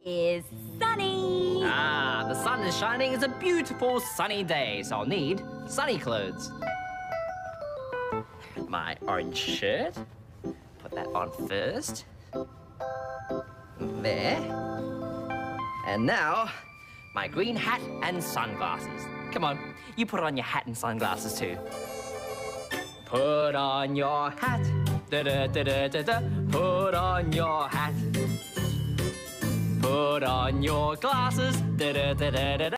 is sunny. Ah, the sun is shining. It's a beautiful sunny day, so I'll need sunny clothes. My orange shirt. Put that on first. There. And now, my green hat and sunglasses. Come on, you put on your hat and sunglasses too. Put on your hat. Da-da-da-da-da-da. Put on your hat. Put on your glasses. Da-da-da-da-da-da.